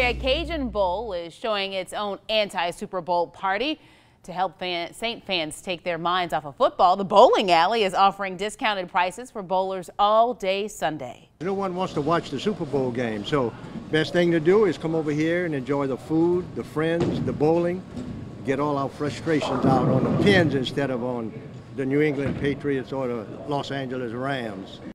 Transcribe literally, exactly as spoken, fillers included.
Area Cajun Bowl is showing its own anti-Super Bowl party. To help fan, Saint fans take their minds off of football, the bowling alley is offering discounted prices for bowlers all day Sunday. No one wants to watch the Super Bowl game, so best thing to do is come over here and enjoy the food, the friends, the bowling, get all our frustrations out on the pins instead of on the New England Patriots or the Los Angeles Rams.